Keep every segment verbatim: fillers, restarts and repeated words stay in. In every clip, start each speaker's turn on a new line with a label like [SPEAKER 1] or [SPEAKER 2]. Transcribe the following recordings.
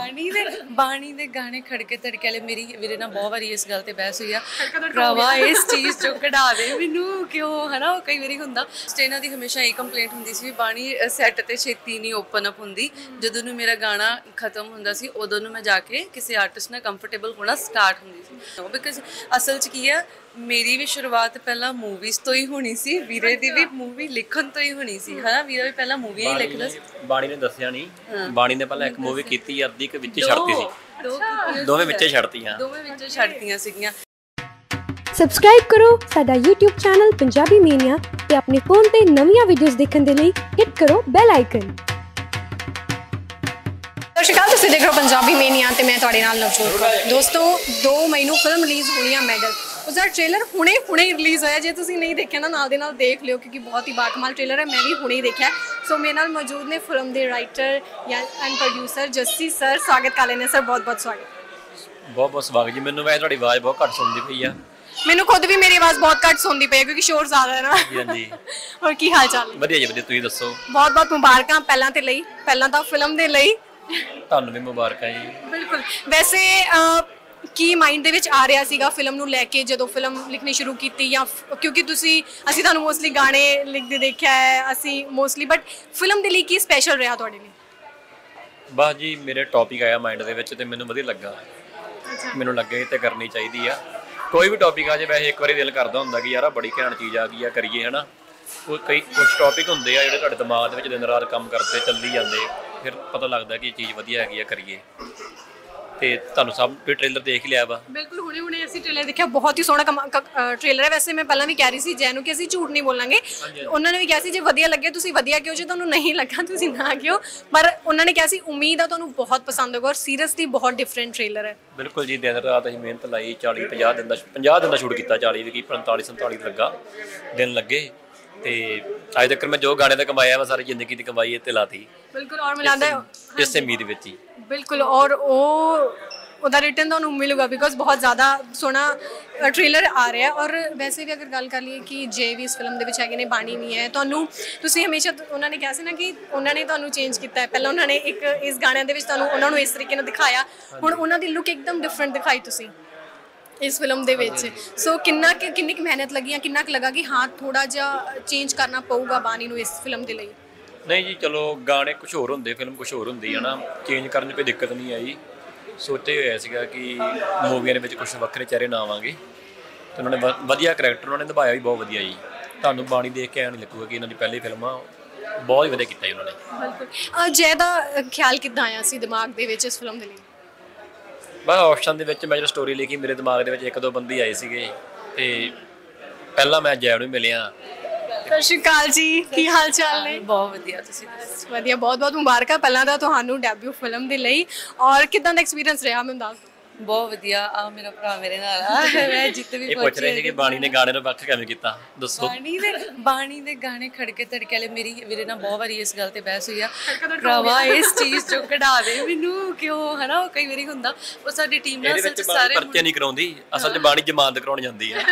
[SPEAKER 1] ਬਾਣੀ ਦੇ ਬਾਣੀ ਦੇ ਗਾਣੇ ਖੜਕੇ ਤੜਕੇ ਵਾਲੇ ਮੇਰੀ ਵੀਰੇ ਨਾਲ ਬਹੁਤ ਵਾਰੀ ਇਸ ਗੱਲ ਤੇ ਬਹਿਸ ਹੋਈ ਆ ਭਰਾਵਾ ਇਸ ਚੀਜ਼ ਚੋਂ ਕਢਾ ਦੇ ਮੈਨੂੰ ਕਿਉਂ ਹੈ ਨਾ। ਕਈ ਵਾਰੀ ਹੁੰਦਾ ਸਟੇਨਾਂ ਦੀ ਹਮੇਸ਼ਾ ਇਹ ਕੰਪਲੇਂਟ ਹੁੰਦੀ ਸੀ ਵੀ ਬਾਣੀ ਸੈੱਟ ਤੇ ਛੇਤੀ ਨਹੀਂ ਓਪਨ ਅਪ ਹੁੰਦੀ। ਜਦੋਂ ਨੂੰ ਮੇਰਾ ਗਾਣਾ ਖਤਮ ਹੁੰਦਾ ਸੀ ਉਦੋਂ ਨੂੰ ਮੈਂ ਜਾ ਕੇ ਕਿਸੇ ਆਰਟਿਸਟ ਨਾਲ ਕੰਫਰਟੇਬਲ ਹੋਣਾ ਸਟਾਰਟ ਹੁੰਦੀ ਸੀ। ਬਿਕਾਜ਼ ਅਸਲ 'ਚ ਕੀ ਹੈ ਮੇਰੀ ਵੀ ਸ਼ੁਰੂਆਤ ਪਹਿਲਾਂ ਮੂਵੀਜ਼ ਤੋਂ ਹੀ ਹੋਣੀ ਸੀ, ਵੀਰੇ ਦੀ ਵੀ ਮੂਵੀ ਲਿਖਣ ਤੋਂ ਹੀ ਹੋਣੀ ਸੀ ਹੈ ਨਾ। ਵੀਰਾ ਵੀ ਪਹਿਲਾਂ ਮੂਵੀਆਂ ਹੀ ਲਿਖਦਾ ਸੀ।
[SPEAKER 2] ਬਾਣੀ ਨੇ ਦੱਸਿਆ ਨਹੀਂ, ਬਾਣੀ ਨੇ ਪਹਿਲਾਂ ਇੱਕ ਮੂਵੀ ਕੀਤੀ ਅੱਧੀ ਕਿ ਵਿੱਚ ਛੱਡਤੀ ਸੀ, ਦੋਵੇਂ ਵਿੱਚੇ ਛੱਡਤੀਆਂ
[SPEAKER 1] ਦੋਵੇਂ ਵਿੱਚੇ ਛੱਡਤੀਆਂ ਸੀਗੀਆਂ।
[SPEAKER 3] ਸਬਸਕ੍ਰਾਈਬ ਕਰੋ ਸਾਡਾ YouTube ਚੈਨਲ ਪੰਜਾਬੀ ਮੀਨੀਆ ਤੇ ਆਪਣੇ ਫੋਨ ਤੇ ਨਵੀਆਂ ਵੀਡੀਓਜ਼ ਦੇਖਣ ਦੇ ਲਈ ਹਿੱਟ ਕਰੋ ਬੈਲ ਆਈਕਨ।
[SPEAKER 4] ਸਤਿ ਸ਼੍ਰੀ ਅਕਾਲ, ਤੁਸੀਂ ਦੇਖ ਰਹੇ ਹੋ ਪੰਜਾਬੀ ਮੀਨੀਆ ਤੇ ਮੈਂ ਤੁਹਾਡੇ ਨਾਲ ਨਵਜੋਤ ਕੌਰ। ਦੋਸਤੋ ਦੋ ਮਈ ਨੂੰ ਫਿਲਮ ਰਿਲੀਜ਼ ਹੋਣੀ ਆ ਮੈਡਲ। उसका ट्रेलर हुणे हुणे रिलीज़ होया। जे तुसीं नहीं देखिया ना नाल दे नाल देख लियो क्योंकि बहुत ही बाकमाल ट्रेलर है। मैं भी हुणे ही देखा। सो मेरे नाल मौजूद ने फिल्म के राइटर या एंड प्रोड्यूसर जस्सी सर। स्वागत कर लेने सर, बहुत बहुत स्वागत।
[SPEAKER 2] बहुत बहुत स्वागत जी। मैनूं वैसे तुहाडी आवाज़ बहुत घट सुनदी पई आ।
[SPEAKER 4] मैनूं खुद भी मेरी आवाज़ बहुत घट सुनदी पई है क्योंकि शोर ज़्यादा है ना।
[SPEAKER 2] हां जी।
[SPEAKER 4] और की हाल चाल?
[SPEAKER 2] वधिया जी वधिया, तुसीं दस्सो।
[SPEAKER 4] बहुत बहुत मुबारकां पहलां ते लई, पहलां तां फिल्म दे लई
[SPEAKER 2] तुहानूं भी मुबारकां जी।
[SPEAKER 4] बिल्कुल। वैसे ਕੀ ਮਾਈਂਡ ਦੇ ਵਿੱਚ ਆ ਰਿਹਾ ਸੀਗਾ ਫਿਲਮ ਨੂੰ ਲੈ ਕੇ ਜਦੋਂ ਫਿਲਮ ਲਿਖਣੀ ਸ਼ੁਰੂ ਕੀਤੀ, ਜਾਂ ਕਿਉਂਕਿ ਤੁਸੀਂ ਅਸੀਂ ਤੁਹਾਨੂੰ ਮੋਸਟਲੀ ਗਾਣੇ ਲਿਖਦੇ ਦੇਖਿਆ ਹੈ ਅਸੀਂ ਮੋਸਟਲੀ, ਬਟ ਫਿਲਮ ਦੇ ਲਈ ਕੀ ਸਪੈਸ਼ਲ ਰਿਹਾ ਤੁਹਾਡੇ ਲਈ?
[SPEAKER 2] ਬਸ ਜੀ ਮੇਰੇ ਟੌਪਿਕ ਆਇਆ ਮਾਈਂਡ ਦੇ ਵਿੱਚ ਤੇ ਮੈਨੂੰ ਵਧੀਆ ਲੱਗਾ। ਮੈਨੂੰ ਲੱਗਾ ਇਹ ਤੇ ਕਰਨੀ ਚਾਹੀਦੀ ਆ। ਕੋਈ ਵੀ ਟੌਪਿਕ ਆ ਜੇ ਵੈਸੇ ਇੱਕ ਵਾਰੀ ਦਿਲ ਕਰਦਾ ਹੁੰਦਾ ਕਿ ਯਾਰ ਆ ਬੜੀ ਘੈਂਟ ਚੀਜ਼ ਆ ਗਈ ਆ ਕਰੀਏ ਹੈ ਨਾ। ਉਹ ਕਈ ਕੁਝ ਟੌਪਿਕ ਹੁੰਦੇ ਆ ਜਿਹੜੇ ਤੁਹਾਡੇ ਦਿਮਾਗ ਦੇ ਵਿੱਚ ਦਿਨ ਰਾਤ ਕੰਮ ਕਰਦੇ ਚੱਲੀ ਜਾਂਦੇ, ਫਿਰ ਪਤਾ ਲੱਗਦਾ ਕਿ ਇਹ ਚੀਜ਼ ਵਧੀਆ ਹੈਗੀ ਆ ਕਰੀਏ। ਤੇ ਤੁਹਾਨੂੰ ਸਭ ਵੀ ਟ੍ਰੇਲਰ ਦੇਖ ਹੀ ਲਿਆ ਵਾ? ਬਿਲਕੁਲ,
[SPEAKER 4] ਹੁਣੇ ਹੁਣੇ ਅਸੀਂ ਟ੍ਰੇਲਰ ਦੇਖਿਆ। ਬਹੁਤ ਹੀ ਸੋਹਣਾ ਟ੍ਰੇਲਰ ਹੈ। ਵੈਸੇ ਮੈਂ ਪਹਿਲਾਂ ਵੀ ਕਹਿ ਰਹੀ ਸੀ ਜੈਨੂੰ ਕਿ ਅਸੀਂ ਝੂਠ ਨਹੀਂ ਬੋਲਾਂਗੇ। ਉਹਨਾਂ ਨੇ ਵੀ ਕਿਹਾ ਸੀ ਜੇ ਵਧੀਆ ਲੱਗੇ ਤੁਸੀਂ ਵਧੀਆ ਕਿਉਂ, ਜੇ ਤੁਹਾਨੂੰ ਨਹੀਂ ਲੱਗਾ ਤੁਸੀਂ ਨਾ ਕਿਉਂ। ਪਰ ਉਹਨਾਂ ਨੇ ਕਿਹਾ ਸੀ ਉਮੀਦ ਆ ਤੁਹਾਨੂੰ ਬਹੁਤ ਪਸੰਦ ਹੋਊਗਾ। ਔਰ ਸੀਰੀਅਸਲੀ ਬਹੁਤ ਡਿਫਰੈਂਟ ਟ੍ਰੇਲਰ ਹੈ।
[SPEAKER 2] ਬਿਲਕੁਲ ਜੀ, ਦਿਨ ਰਾਤ ਅਸੀਂ ਮਿਹਨਤ ਲਾਈ। ਚਾਲੀ ਪੰਜਾਹ ਦਿਨ ਦਾ ਪੰਜਾਹ ਦਿਨ ਦਾ ਸ਼ੂਟ ਕੀਤਾ। ਚਾਲੀ ਵੀ ਕੀ ਪੰਤਾਲੀ ਸੰਤਾਲੀ ਲੱਗਾ ਦਿਨ ਲੱਗੇ। ਤੇ ਅੱਜ ਤੱਕ ਮੈਂ ਜੋ ਗਾਣੇ ਦਾ ਕਮਾਇਆ ਵਾ ਸਾਰੀ ਜ਼ਿੰਦਗੀ ਦੀ ਕਮਾਈ ਇੱਥੇ ਲਾਤੀ।
[SPEAKER 4] ਬਿਲਕੁਲ। ਔਰ ਮੈਨੂੰ ਲੱਗਦਾ
[SPEAKER 2] ਇਸੇ ਉਮੀਦ ਵਿੱਚ ਹੀ। ਬਿਲਕੁਲ।
[SPEAKER 4] ਔਰ ਉਹ ਉਹਦਾ ਰਿਟਰਨ ਤੁਹਾਨੂੰ ਮਿਲੂਗਾ ਬਿਕੋਜ਼ ਬਹੁਤ ਜ਼ਿਆਦਾ ਸੋਹਣਾ ਟ੍ਰੇਲਰ ਆ ਰਿਹਾ। ਔਰ ਵੈਸੇ ਵੀ ਅਗਰ ਗੱਲ ਕਰ ਲਈਏ ਕਿ ਜੇ ਵੀ ਇਸ ਫਿਲਮ ਦੇ ਵਿੱਚ ਹੈਗੇ ਨੇ ਬਾਣੀ ਨਹੀਂ ਹੈ, ਤੁਹਾਨੂੰ ਤੁਸੀਂ ਹਮੇਸ਼ਾ ਉਹਨਾਂ ਨੇ ਕਿਹਾ ਸੀ ਨਾ ਕਿ ਉਹਨਾਂ ਨੇ ਤੁਹਾਨੂੰ ਚੇਂਜ ਕੀਤਾ ਹੈ। ਪਹਿਲਾਂ ਉਹਨਾਂ ਨੇ ਇੱਕ ਇਸ ਗਾਣਿਆਂ ਦੇ ਵਿੱਚ ਤੁਹਾਨੂੰ ਉਹਨਾਂ ਨੂੰ ਇਸ ਤਰੀਕੇ ਨਾਲ ਦਿਖਾਇਆ, ਹੁਣ ਉਹਨਾਂ ਦੀ ਲੁੱਕ ਇੱਕਦਮ ਡਿਫਰੈਂਟ ਦਿਖਾਈ ਤੁਸੀਂ ਇਸ ਫਿਲਮ ਦੇ ਵਿੱਚ। ਸੋ ਕਿੰਨਾ ਕਿ ਕਿੰਨੀ ਕੁ ਮਿਹਨਤ ਲੱਗੀ ਜਾਂ ਕਿੰਨਾ ਕੁ ਲੱਗਾ ਕਿ ਹਾਂ ਥੋੜ੍ਹਾ ਜਿਹਾ ਚੇਂਜ ਕਰਨਾ ਪਊਗਾ ਬਾਣੀ ਨੂੰ ਇਸ ਫਿਲਮ ਦੇ ਲਈ?
[SPEAKER 2] ਨਹੀਂ ਜੀ, ਚਲੋ ਗਾਣੇ ਕੁਛ ਹੋਰ ਹੁੰਦੇ, ਫਿਲਮ ਕੁਛ ਹੋਰ ਹੁੰਦੀ ਹੈ ਨਾ। ਚੇਂਜ ਕਰਨ 'ਚ ਕੋਈ ਦਿੱਕਤ ਨਹੀਂ ਆਈ। ਸੋਚਿਆ ਹੋਇਆ ਸੀਗਾ ਕਿ ਮੂਵੀਆਂ ਦੇ ਵਿੱਚ ਕੁਛ ਵੱਖਰੇ ਚਿਹਰੇ ਨਾ ਆਵਾਂਗੇ ਅਤੇ ਉਹਨਾਂ ਨੇ ਵਧੀਆ ਕਰੈਕਟਰ ਉਹਨਾਂ ਨੇ ਨਿਭਾਇਆ ਵੀ ਬਹੁਤ ਵਧੀਆ ਜੀ। ਤੁਹਾਨੂੰ ਬਾਣੀ ਦੇਖ ਕੇ ਐਂ ਨਹੀਂ ਲੱਗੂਗਾ ਕਿ ਇਹਨਾਂ ਦੀ ਪਹਿਲੀ ਫਿਲਮ ਆ। ਬਹੁਤ ਹੀ ਵਧੀਆ ਕੀਤਾ ਜੀ ਉਹਨਾਂ ਨੇ।
[SPEAKER 4] ਬਿਲਕੁਲ। ਜੈ ਦਾ ਖਿਆਲ ਕਿੱਦਾਂ ਆਇਆ ਸੀ ਦਿਮਾਗ ਦੇ ਵਿੱਚ ਇਸ ਫਿਲਮ ਦੇ ਲਈ?
[SPEAKER 2] ਬਸ ਆਪਸ਼ਨ ਦੇ ਵਿੱਚ ਮੈਂ ਜਦੋਂ ਸਟੋਰੀ ਲਿਖੀ ਮੇਰੇ ਦਿਮਾਗ ਦੇ ਵਿੱਚ ਇੱਕ ਦੋ ਬੰਦੇ ਆਏ ਸੀਗੇ ਅਤੇ ਪਹਿਲਾਂ ਮੈਂ ਜੈ ਨੂੰ ਮਿਲਿਆ।
[SPEAKER 4] ਸਤਿ ਸ਼੍ਰੀ ਅਕਾਲ ਜੀ, ਕੀ ਹਾਲ ਚਾਲ ਨੇ?
[SPEAKER 1] ਬਹੁਤ ਵਧੀਆ, ਤੁਸੀਂ ਦੱਸੋ?
[SPEAKER 4] ਵਧੀਆ। ਬਹੁਤ ਬਹੁਤ ਮੁਬਾਰਕਾਂ ਪਹਿਲਾਂ ਤਾਂ ਤੁਹਾਨੂੰ ਡੈਬਿਊ ਫਿਲਮ ਦੇ ਲਈ। ਔਰ ਕਿੱਦਾਂ ਦਾ ਐਕਸਪੀਰੀਅੰਸ ਰਿਹਾ ਮੈਨੂੰ ਦੱਸ ਦਿਓ।
[SPEAKER 1] ਬਹੁਤ ਵਧੀਆ। ਆ ਮੇਰਾ ਭਰਾ ਮੇਰੇ ਨਾਲ ਆ, ਮੈਂ ਜਿੱਤੇ ਵੀ
[SPEAKER 2] ਇਹ ਪੁੱਛ ਰਹੇ ਸੀ ਕਿ ਬਾਣੀ ਨੇ ਗਾਣੇ ਨੂੰ ਵੱਖ ਕਿਵੇਂ ਕੀਤਾ, ਦੱਸੋ?
[SPEAKER 1] ਬਾਣੀ ਦੇ ਬਾਣੀ ਦੇ ਗਾਣੇ ਖੜਕੇ ਤੜਕੇ ਵਾਲੇ ਮੇਰੀ ਵੀਰੇ ਨਾਲ ਬਹੁਤ ਵਾਰੀ ਇਸ ਗੱਲ ਤੇ ਬਹਿਸ ਹੋਈ ਆ ਭਰਾਵਾ ਇਸ ਚੀਜ਼ ਚੋਂ ਕਢਾ ਦੇ ਮੈਨੂੰ ਕਿਉਂ ਹੈ ਨਾ। ਕਈ ਵਾਰੀ ਹੁੰਦਾ ਉਹ ਸਾਡੀ ਟੀਮ ਨਾਲ ਅਸਲ 'ਚ ਸਾਰੇ
[SPEAKER 2] ਪਰਚੇ ਨਹੀਂ ਕਰਾਉਂਦੀ, ਅਸਲ 'ਚ ਬਾਣੀ ਜ਼ਮਾਨਤ ਕਰਾਉਣ ਜਾਂਦੀ ਹੈ।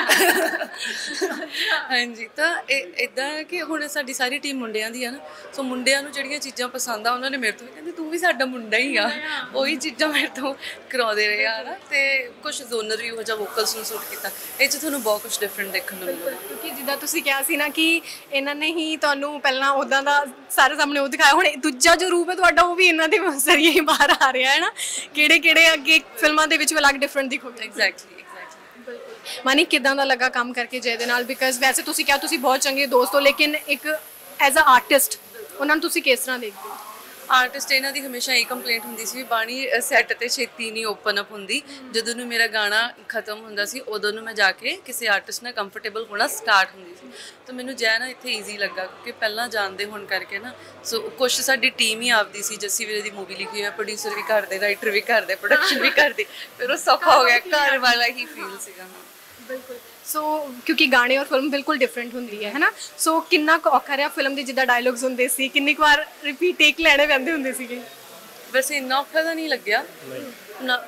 [SPEAKER 1] ਹਾਂਜੀ, ਤਾਂ ਇਹ ਇੱਦਾਂ ਕਿ ਹੁਣ ਸਾਡੀ ਸਾਰੀ ਟੀਮ ਮੁੰਡਿਆਂ ਦੀ ਆ ਨਾ। ਸੋ ਮੁੰਡਿਆਂ ਨੂੰ ਜਿਹੜੀਆਂ ਚੀਜ਼ਾਂ ਪਸੰਦ ਆ ਉਹਨਾਂ ਨੇ ਮੇਰੇ ਤੋਂ ਵੀ ਕਹਿੰਦੇ ਤੂੰ ਵੀ ਸਾਡਾ ਮੁੰਡਾ ਹੀ ਆ, ਉਹੀ ਚੀਜ਼ਾਂ ਮੇਰੇ ਤੋਂ ਕਰਾਉਂਦੇ ਰਹੇ ਆ ਨਾ। ਤੇ ਕੁਛ ਜ਼ੋਨਰ ਵੀ ਇਹੋ ਜਿਹਾ ਵੋਕਲਸ ਨੂੰ ਸੂਟ ਕੀਤਾ। ਇਹ 'ਚ ਤੁਹਾਨੂੰ ਬਹੁਤ ਕੁਛ ਡਿਫਰੈਂਟ ਦੇਖਣ ਨੂੰ ਮਿਲੂਗਾ
[SPEAKER 4] ਕਿਉਂਕਿ ਜਿੱਦਾਂ ਤੁਸੀਂ ਕਿਹਾ ਸੀ ਨਾ ਕਿ ਇਹਨਾਂ ਨੇ ਹੀ ਤੁਹਾਨੂੰ ਪਹਿਲਾਂ ਉੱਦਾਂ ਦਾ ਸਾਰੇ ਸਾਹਮਣੇ ਉਹ ਦਿਖਾਇਆ, ਹੁਣ ਦੂਜਾ ਜੋ ਰੂਪ ਹੈ ਤੁਹਾਡਾ ਉਹ ਵੀ ਇਹਨਾਂ ਦੇ ਜ਼ਰੀਏ ਹੀ ਬਾਹਰ ਆ ਰਿਹਾ ਹੈ ਨਾ। ਕਿਹੜੇ ਕਿਹੜੇ ਅੱਗੇ ਫਿਲਮਾਂ ਦੇ ਵਿੱਚ ਅਲੱਗ ਡਿਫਰੈਂਟ ਦਿਖੋਗੇ।
[SPEAKER 1] ਐਗਜ਼ੈਕਟਲੀ ਐਗਜ਼ੈਕਟਲੀ
[SPEAKER 4] ਬਿਲਕੁਲ। ਮਾਨੀ ਕਿੱਦਾਂ ਦਾ ਲੱਗਾ ਕੰਮ ਕਰਕੇ ਜੈ ਦੇ ਨਾਲ? ਬਿਕਾਜ਼ ਵੈਸੇ ਤੁਸੀਂ ਕਿਹਾ ਤੁਸੀਂ ਬਹੁਤ ਚੰਗੇ ਦੋਸਤ ਹੋ, ਲੇਕਿਨ ਇੱਕ ਐਜ਼ ਅ ਆਰਟਿਸਟ ਉਹਨਾਂ ਨੂੰ ਤੁਸੀਂ ਕਿਸ ਤਰ੍ਹਾਂ ਦੇਖਦੇ ਹੋ?
[SPEAKER 1] ਆਰਟਿਸਟ ਇਹਨਾਂ ਦੀ ਹਮੇਸ਼ਾ ਇਹ ਕੰਪਲੇਂਟ ਹੁੰਦੀ ਸੀ ਵੀ ਬਾਣੀ ਸੈੱਟ ਤੇ ਛੇਤੀ ਨਹੀਂ ਓਪਨ ਅਪ ਹੁੰਦੀ। ਜਦੋਂ ਨੂੰ ਮੇਰਾ ਗਾਣਾ ਖਤਮ ਹੁੰਦਾ ਸੀ ਉਦੋਂ ਨੂੰ ਮੈਂ ਜਾ ਕੇ ਕਿਸੇ ਆਰਟਿਸਟ ਨਾਲ ਕੰਫਰਟੇਬਲ ਹੋਣਾ ਸਟਾਰਟ ਹੁੰਦੀ ਸੀ। ਤਾਂ ਮੈਨੂੰ ਜੈ ਨਾ ਇੱਥੇ ਈਜ਼ੀ ਲੱਗਾ ਕਿਉਂਕਿ ਪਹਿਲਾਂ ਜਾਣਦੇ ਹੋਣ ਕਰਕੇ ਨਾ। ਸੋ ਕੁਛ ਸਾਡੀ ਟੀਮ ਹੀ ਆਪਦੀ ਸੀ। ਜੱਸੀ ਵੀਰੇ ਦੀ ਮੂਵੀ ਲਿਖੀ ਹੋਈ ਹੈ, ਪ੍ਰੋਡਿਊਸਰ ਵੀ ਕਰਦੇ, ਰਾਈਟਰ ਵੀ ਕਰਦੇ, ਪ੍ਰੋਡਕਸ਼ਨ ਵੀ ਕਰਦੇ। ਫਿਰ ਉਹ ਸੌਖਾ ਹੋ ਗਿਆ, ਘਰ ਵਾਲਾ ਹੀ ਫੀਲ ਸੀਗਾ।
[SPEAKER 4] ਬਿਲਕੁਲ। ਸੋ ਕਿਉਂਕਿ ਗਾਣੇ ਔਰ ਫਿਲਮ ਬਿਲਕੁਲ ਡਿਫਰੈਂਟ ਹੁੰਦੀ ਹੈ ਹੈ ਨਾ। ਸੋ ਕਿੰਨਾ ਕੁ ਔਖਾ ਰਿਹਾ ਫਿਲਮ ਦੇ ਜਿੱਦਾਂ ਡਾਇਲੋਗਸ ਹੁੰਦੇ ਸੀ, ਕਿੰਨੀ ਕੁ ਵਾਰ ਰਿਪੀਟ ਟੇਕ ਲੈਣੇ ਪੈਂਦੇ ਹੁੰਦੇ ਸੀਗੇ?
[SPEAKER 1] ਵੈਸੇ ਇੰਨਾ ਔਖਾ ਤਾਂ ਨਹੀਂ ਲੱਗਿਆ ਨਾ।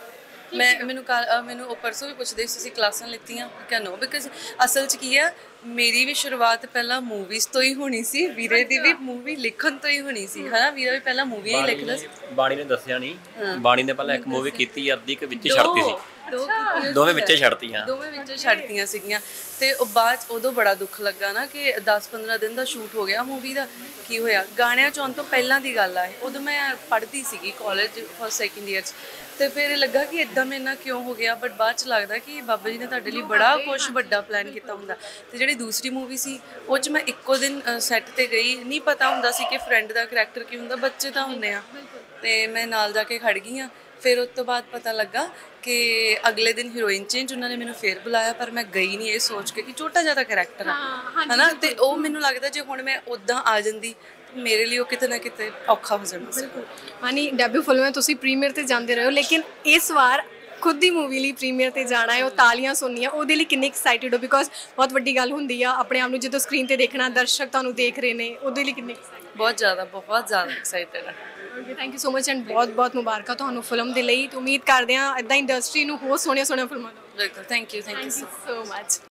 [SPEAKER 1] ਮੈਂ ਮੈਨੂੰ ਕੱਲ੍ਹ, ਅ, ਮੈਨੂੰ ਉਹ ਪਰਸੋਂ ਵੀ ਪੁੱਛਦੇ ਸੀ ਤੁਸੀਂ ਕਲਾਸਾਂ ਲਿੱਤੀਆਂ, ਮੈਂ ਕਿਹਾ ਨੋ, ਬਿਕਾਜ਼ ਅਸਲ 'ਚ ਕੀ ਆ, ਮੇਰੀ ਵੀ ਸ਼ੁਰੂਆਤ ਪਹਿਲਾਂ ਮੂਵੀਜ਼ ਤੋਂ ਹੀ ਹੋਣੀ ਸੀ, ਵੀਰੇ ਦੀ ਵੀ ਮੂਵੀ ਲਿਖਣ ਤੋਂ ਹੀ ਹੋਣੀ ਸੀ, ਹਨਾ। ਵੀਰਾ ਵੀ ਪਹਿਲਾਂ ਮੂਵੀਆਂ ਹੀ ਲਿਖਦਾ ਸੀ।
[SPEAKER 2] ਬਾਣੀ ਨੇ ਦੱਸਿਆ ਨਹੀਂ, ਬਾਣੀ ਨੇ ਪਹਿਲਾਂ ਇੱਕ ਮੂਵੀ ਕੀਤੀ, ਅੱਧੀ ਕੁ ਵਿੱਚ ਛੱਡਤੀ ਸੀ,
[SPEAKER 1] ਦੋ ਕੀਤੀਆਂ
[SPEAKER 2] ਦੋਵੇਂ
[SPEAKER 1] ਸੀ,
[SPEAKER 2] ਵਿੱਚੇ ਛੱਡਤੀਆਂ।
[SPEAKER 1] ਦੋਵੇਂ ਵਿੱਚੇ ਛੱਡਤੀਆਂ ਸੀਗੀਆਂ। ਤੇ ਉਹ ਬਾਅਦ 'ਚ ਉਦੋਂ ਬੜਾ ਦੁੱਖ ਲੱਗਾ ਨਾ ਕਿ ਦਸ ਪੰਦਰਾਂ ਦਿਨ ਦਾ ਸ਼ੂਟ ਹੋ ਗਿਆ ਮੂਵੀ ਦਾ। ਕੀ ਹੋਇਆ, ਗਾਣਿਆਂ 'ਚ ਆਉਣ ਤੋਂ ਪਹਿਲਾਂ ਦੀ ਗੱਲ ਆ ਇਹ, ਉਦੋਂ ਮੈਂ ਪੜ੍ਹਦੀ ਸੀਗੀ ਕਾਲਜ ਫਸਟ ਸੈਕਿੰਡ ਈਅਰ 'ਚ। ਤੇ ਫਿਰ ਇਹ ਲੱਗਾ ਕਿ ਇਦਾਂ ਮੇਰੇ ਨਾਲ ਕਿਉਂ ਹੋ ਗਿਆ, ਬਟ ਬਾਅਦ 'ਚ ਲੱਗਦਾ ਕਿ ਬਾਬਾ ਜੀ ਨੇ ਤੁਹਾਡੇ ਲਈ ਬੜਾ ਕੁਛ ਵੱਡਾ ਪਲਾਨ ਕੀਤਾ ਹੁੰਦਾ। ਤੇ ਜਿਹੜੀ ਦੂਸਰੀ ਮੂਵੀ ਸੀ ਉਹ 'ਚ ਮੈਂ ਇੱਕੋ ਦਿਨ ਸੈੱਟ ਤੇ ਗਈ, ਨਹੀਂ ਪਤਾ ਹੁੰਦਾ ਸੀ ਕਿ ਫਰੈਂਡ ਦਾ ਕਰੈਕਟਰ ਕੀ ਹੁੰਦਾ, ਬੱਚੇ ਤਾਂ ਹੁੰਦੇ ਆ। ਤੇ ਮੈਂ ਨਾਲ ਜਾ ਕੇ ਖੜ ਗਈ ਹਾਂ। ਫਿਰ ਉਸ ਤੋਂ ਬਾਅਦ ਪਤਾ ਲੱਗਾ ਕਿ ਅਗਲੇ ਦਿਨ ਹੀਰੋਇਨ ਚੇਂਜ, ਉਹਨਾਂ ਨੇ ਮੈਨੂੰ ਫੇਰ ਬੁਲਾਇਆ, ਪਰ ਮੈਂ ਗਈ ਨਹੀਂ ਇਹ ਸੋਚ ਕੇ ਕਿ ਛੋਟਾ ਜਿਹਾ ਕਰੈਕਟਰ ਆ, ਹਨਾ। ਤੇ ਉਹ ਮੈਨੂੰ ਲੱਗਦਾ ਜੇ ਹੁਣ ਮੈਂ ਉੱਦਾਂ ਆ ਜਾਂਦੀ ਮੇਰੇ ਲਈ ਉਹ ਕਿਤੇ ਨਾ ਕਿਤੇ ਔਖਾ ਹੋ ਜਾਣਾ ਸੀ।
[SPEAKER 4] ਮਾਨੀ ਡੈਬਿਊ ਫਿਲਮ ਹੈ, ਤੁਸੀਂ ਪ੍ਰੀਮੀਅਰ ਤੇ ਜਾਂਦੇ ਰਹੇ ਹੋ, ਲੇਕਿਨ ਇਸ ਵਾਰ ਖੁਦ ਦੀ ਮੂਵੀ ਲਈ ਪ੍ਰੀਮੀਅਰ ਤੇ ਜਾਣਾ ਹੈ, ਉਹ ਤਾਲੀਆਂ ਸੁਣਨੀਆਂ, ਉਹਦੇ ਲਈ ਕਿੰਨੇ ਐਕਸਾਈਟਿਡ ਹੋ? ਬਿਕੋਜ਼ ਬਹੁਤ ਵੱਡੀ ਗੱਲ ਹੁੰਦੀ ਆ ਆਪਣੇ ਆਪ ਨੂੰ ਜਦੋਂ ਸਕਰੀਨ ਤੇ ਦੇਖਣਾ, ਦਰਸ਼ਕ ਤੁਹਾਨੂੰ ਦੇਖ ਰਹੇ ਨੇ, ਉਹਦੇ ਲਈ ਕਿੰਨੇ ਐਕਸਾਈਟਿਡ?
[SPEAKER 1] ਬਹੁਤ ਜ਼ਿਆਦਾ, ਬਹੁਤ ਜ਼ਿਆਦਾ ਐਕਸਾਈਟਿਡ ਆ।
[SPEAKER 4] Okay, thank you so much and ਬਹੁਤ ਬਹੁਤ ਮੁਬਾਰਕਾਂ ਤੁਹਾਨੂੰ ਫਿਲਮ ਦੇ ਲਈ। ਤੇ ਉਮੀਦ ਕਰਦੇ ਹਾਂ ਇੱਦਾਂ ਇੰਡਸਟਰੀ ਨੂੰ ਹੋਰ ਸੋਹਣੀਆਂ ਸੋਹਣੀਆਂ ਫਿਲਮਾਂ ਦਿਓ।
[SPEAKER 1] ਬਿਲਕੁਲ, thank you, thank you
[SPEAKER 4] so much.